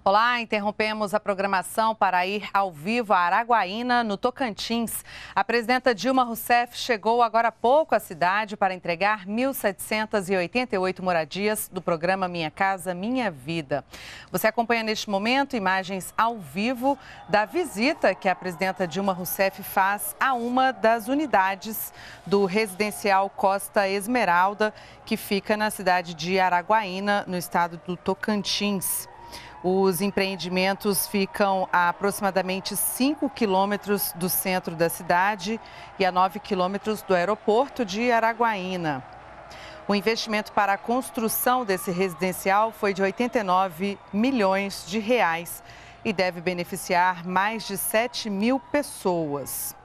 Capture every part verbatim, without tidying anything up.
Olá, interrompemos a programação para ir ao vivo a Araguaína, no Tocantins. A presidenta Dilma Rousseff chegou agora há pouco à cidade para entregar mil setecentas e oitenta e oito moradias do programa Minha Casa Minha Vida. Você acompanha neste momento imagens ao vivo da visita que a presidenta Dilma Rousseff faz a uma das unidades do residencial Costa Esmeralda, que fica na cidade de Araguaína, no estado do Tocantins. Os empreendimentos ficam a aproximadamente cinco quilômetros do centro da cidade e a nove quilômetros do aeroporto de Araguaína. O investimento para a construção desse residencial foi de oitenta e nove milhões de reais e deve beneficiar mais de sete mil pessoas.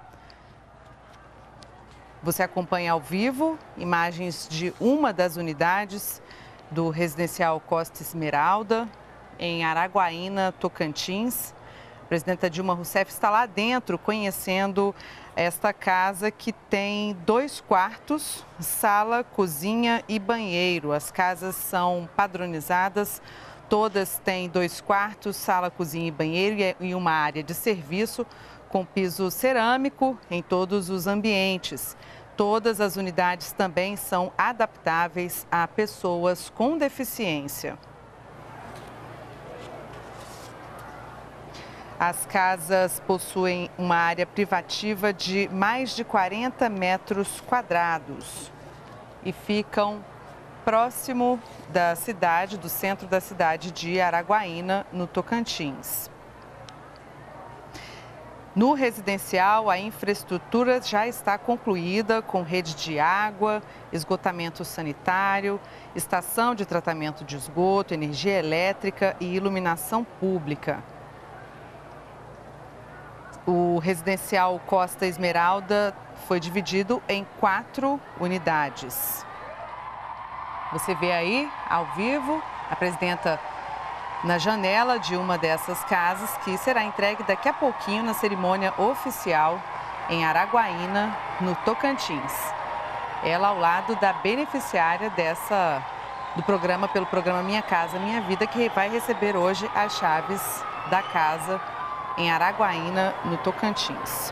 Você acompanha ao vivo imagens de uma das unidades do residencial Costa Esmeralda, em Araguaína, Tocantins. A presidenta Dilma Rousseff está lá dentro conhecendo esta casa que tem dois quartos, sala, cozinha e banheiro. As casas são padronizadas, todas têm dois quartos, sala, cozinha e banheiro e uma área de serviço com piso cerâmico em todos os ambientes. Todas as unidades também são adaptáveis a pessoas com deficiência. As casas possuem uma área privativa de mais de quarenta metros quadrados e ficam próximo da cidade, do centro da cidade de Araguaína, no Tocantins. No residencial, a infraestrutura já está concluída com rede de água, esgotamento sanitário, estação de tratamento de esgoto, energia elétrica e iluminação pública. O residencial Costa Esmeralda foi dividido em quatro unidades. Você vê aí, ao vivo, a presidenta na janela de uma dessas casas, que será entregue daqui a pouquinho na cerimônia oficial em Araguaína, no Tocantins. Ela ao lado da beneficiária dessa, do programa, pelo programa Minha Casa Minha Vida, que vai receber hoje as chaves da casa em Araguaína, no Tocantins.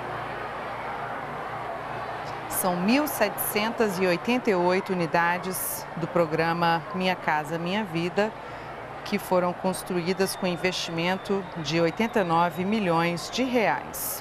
São mil setecentas e oitenta e oito unidades do programa Minha Casa Minha Vida, que foram construídas com investimento de oitenta e nove milhões de reais.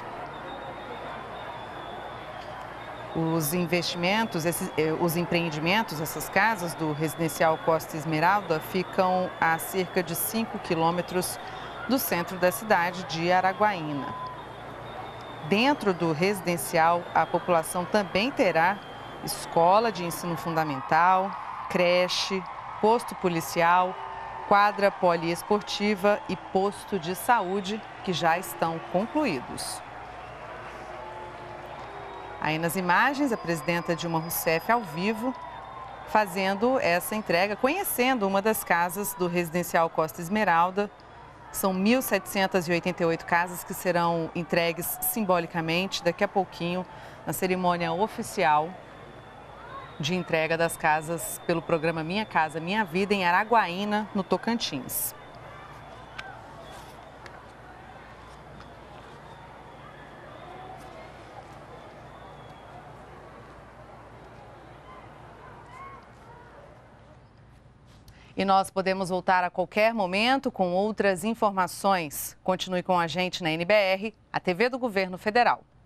Os investimentos, esses, os empreendimentos, essas casas do residencial Costa Esmeralda ficam a cerca de cinco quilômetros do centro da cidade de Araguaína. Dentro do residencial, a população também terá escola de ensino fundamental, creche, posto policial, quadra poliesportiva e posto de saúde, que já estão concluídos. Aí nas imagens, a presidenta Dilma Rousseff ao vivo, fazendo essa entrega, conhecendo uma das casas do residencial Costa Esmeralda. São mil setecentas e oitenta e oito casas que serão entregues simbolicamente daqui a pouquinho na cerimônia oficial de entrega das casas pelo programa Minha Casa Minha Vida em Araguaína, no Tocantins. E nós podemos voltar a qualquer momento com outras informações. Continue com a gente na N B R, a T V do Governo Federal.